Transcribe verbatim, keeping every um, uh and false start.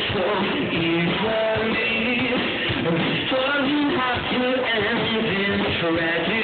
so easily. The story has to end in tragedy.